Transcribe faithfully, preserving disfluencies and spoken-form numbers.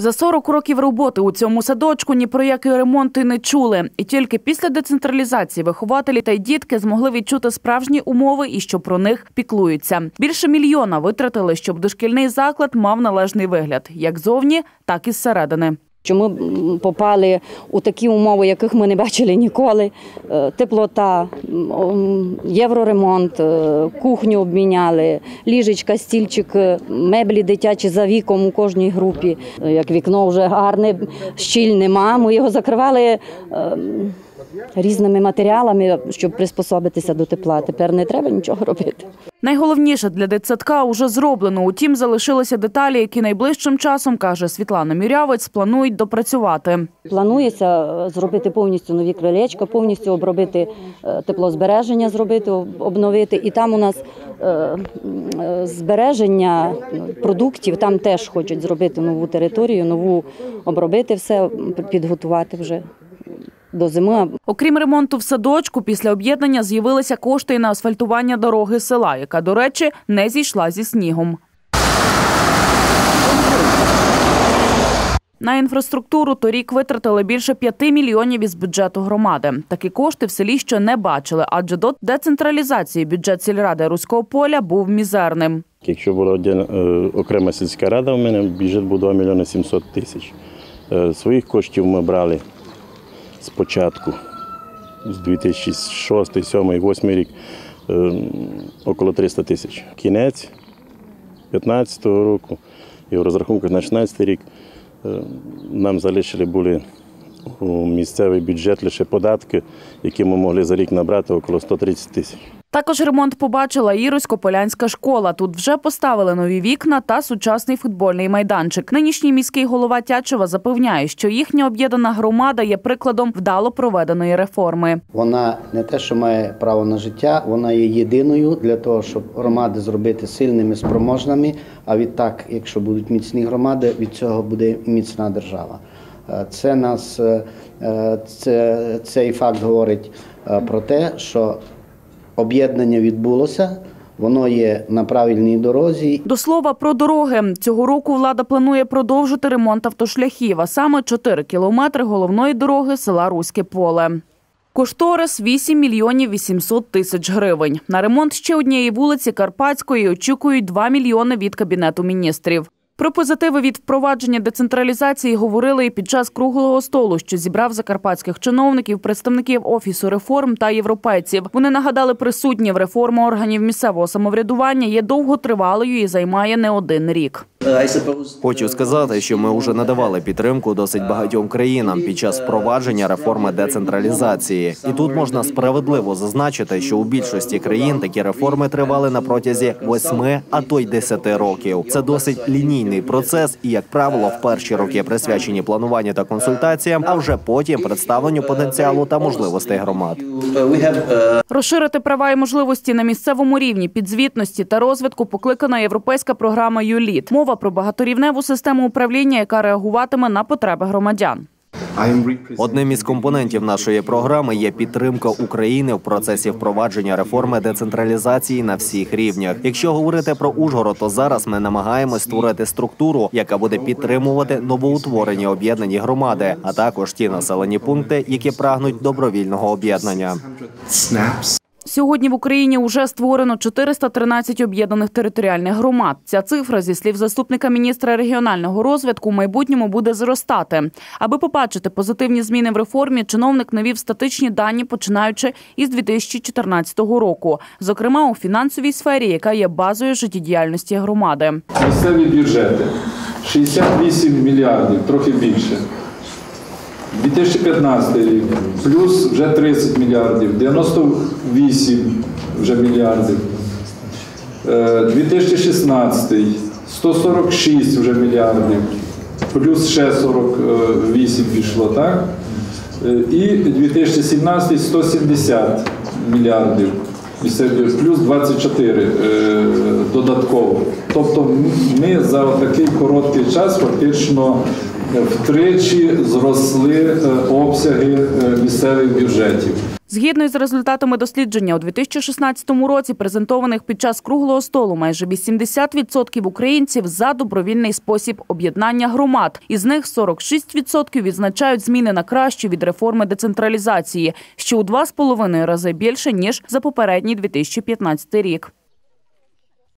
За сорок років роботи у цьому садочку ні про який ремонт і не чули. І тільки після децентралізації вихователі та й дітки змогли відчути справжні умови і що про них піклуються. Більше мільйона витратили, щоб дошкільний заклад мав належний вигляд, як зовні, так і зсередини. Що ми попали у такі умови, яких ми не бачили ніколи. Теплота, євроремонт, кухню обміняли, ліжечка, стільчик, меблі дитячі за віком у кожній групі. Як вікно вже гарне, щіль нема, ми його закривали різними матеріалами, щоб приспособитися до тепла. Тепер не треба нічого робити. Найголовніше для дитсадка уже зроблено. Утім, залишилися деталі, які найближчим часом, каже Світлана Мірявець, планують допрацювати. Планується зробити повністю нові крилечка, повністю обробити теплозбереження, зробити, обновити. І там у нас збереження продуктів, там теж хочуть зробити нову територію, нову обробити все, підготувати вже до зими. Окрім ремонту в садочку, після об'єднання з'явилися кошти і на асфальтування дороги села, яка, до речі, не зійшла зі снігом. На інфраструктуру торік витратили більше п'яти мільйонів із бюджету громади. Такі кошти в селі ще не бачили, адже до децентралізації бюджет сільради Руського Поля був мізерним. Якщо була окрема сільська рада, у мене бюджет був два мільйони сімсот тисяч. Своїх коштів ми брали спочатку, з дві тисячі шостий, дві тисячі сьомий, дві тисячі восьмий рік, около триста тисяч. Кінець дві тисячі п'ятнадцятого року і в розрахунках на дві тисячі шістнадцятий рік нам залишили були у місцевий бюджет лише податки, які ми могли за рік набрати, около сто тридцять тисяч. Також ремонт побачила і Руськополянська школа. Тут вже поставили нові вікна та сучасний футбольний майданчик. Нинішній міський голова Тячева запевняє, що їхня об'єднана громада є прикладом вдало проведеної реформи. Вона не те, що має право на життя, вона є єдиною для того, щоб громади зробити сильними, спроможними, а відтак, якщо будуть міцні громади, від цього буде міцна держава. Це нас, це, цей факт говорить про те, що об'єднання відбулося, воно є на правильній дорозі. До слова про дороги. Цього року влада планує продовжити ремонт автошляхів, а саме чотири кілометри головної дороги села Руське Поле. Кошторис – вісім мільйонів вісімсот тисяч гривень. На ремонт ще однієї вулиці Карпатської очікують два мільйони від Кабінету міністрів. Про позитиви від впровадження децентралізації говорили і під час круглого столу, що зібрав закарпатських чиновників, представників Офісу реформ та європейців. Вони нагадали присутнім, реформа органів місцевого самоврядування є довготривалою і займає не один рік. Хочу сказати, що ми вже надавали підтримку досить багатьом країнам під час впровадження реформи децентралізації. І тут можна справедливо зазначити, що у більшості країн такі реформи тривали на протязі восьми, а то й десяти років. Це досить лінійний процес і, як правило, в перші роки присвячені плануванню та консультаціям, а вже потім представленню потенціалу та можливостей громад. Розширити права і можливості на місцевому рівні, підзвітності та розвитку покликана європейська програма ЮЛІТ. Мова про багаторівневу систему управління, яка реагуватиме на потреби громадян. Одним із компонентів нашої програми є підтримка України в процесі впровадження реформи децентралізації на всіх рівнях. Якщо говорити про Ужгород, то зараз ми намагаємось створити структуру, яка буде підтримувати новоутворені об'єднані громади, а також ті населені пункти, які прагнуть добровільного об'єднання. Сьогодні в Україні вже створено чотириста тринадцять об'єднаних територіальних громад. Ця цифра, зі слів заступника міністра регіонального розвитку, в майбутньому буде зростати. Аби побачити позитивні зміни в реформі, чиновник навів статичні дані, починаючи із дві тисячі чотирнадцятого року. Зокрема, у фінансовій сфері, яка є базою життєдіяльності громади. Місцеві бюджети – шістдесят вісім мільярдів, трохи більше. дві тисячі п'ятнадцятий рік – плюс вже тридцять мільярдів, дев'яносто вісім вже мільярдів. дві тисячі шістнадцятий – сто сорок шість вже мільярдів, плюс ще сорок вісім пішло, так? І дві тисячі сімнадцятий – сто сімдесят мільярдів, плюс двадцять чотири додатково. Тобто ми за такий короткий час фактично втричі зросли обсяги місцевих бюджетів. Згідно із результатами дослідження, у дві тисячі шістнадцятому році, презентованих під час круглого столу, майже вісімдесят відсотків українців за добровільний спосіб об'єднання громад. Із них сорок шість відсотків відзначають зміни на краще від реформи децентралізації, що у два з половиною рази більше, ніж за попередній дві тисячі п'ятнадцятий рік.